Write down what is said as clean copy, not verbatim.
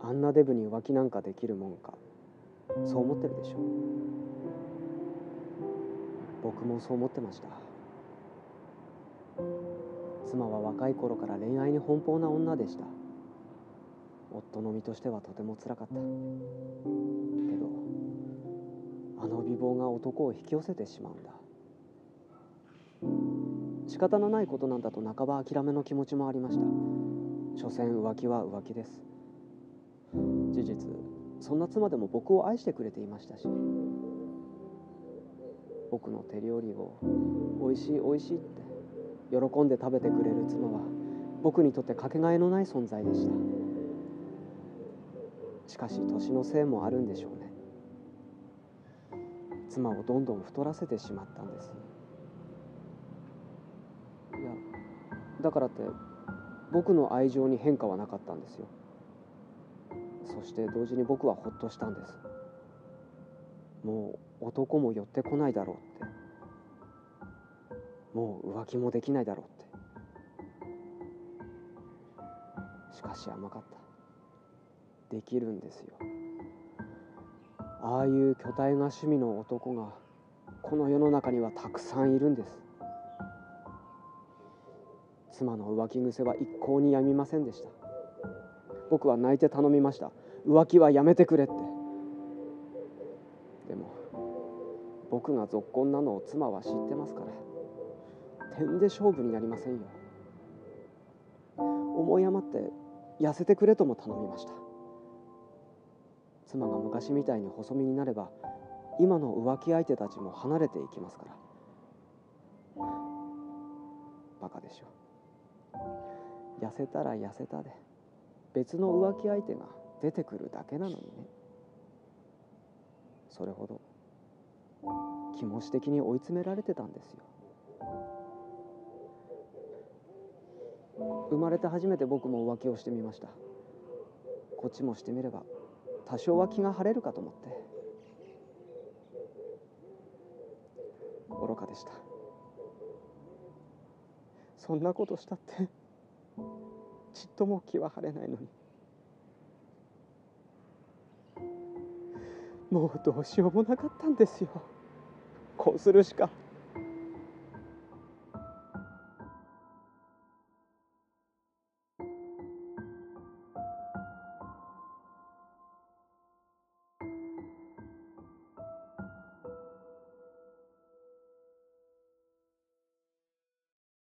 あんなデブに浮気なんかできるもんか、そう思ってるでしょ。僕もそう思ってました。妻は若い頃から恋愛に奔放な女でした。夫の身としてはとてもつらかった。けどあの美貌が男を引き寄せてしまうんだ。仕方のないことなんだと半ば諦めの気持ちもありました。所詮浮気は浮気です。事実、そんな妻でも僕を愛してくれていましたし、僕の手料理をおいしいおいしいって喜んで食べてくれる妻は僕にとってかけがえのない存在でした。しかし年のせいもあるんでしょうね。妻をどんどん太らせてしまったんです。いや、だからって僕の愛情に変化はなかったんですよ。そして同時に僕はほっとしたんです。もう男も寄ってこないだろうって、もう浮気もできないだろうって。しかし甘かった。できるんですよ。ああいう巨体が趣味の男がこの世の中にはたくさんいるんです。妻の浮気癖は一向にやみませんでした。僕は泣いて頼みました。浮気はやめてくれって。でも僕がぞっこんなのを妻は知ってますから、点で勝負になりませんよ。思い余って痩せてくれとも頼みました。妻が昔みたいに細身になれば今の浮気相手たちも離れていきますから。バカでしょ。痩せたら痩せたで別の浮気相手が出てくるだけなのにね。それほど気持ち的に追い詰められてたんですよ。生まれて初めて僕も浮気をしてみました。こっちもしてみれば多少は気が晴れるかと思って。愚かでした。そんなことしたってちっとも気は晴れないのに。もうどうしようもなかったんですよ。こうするしか。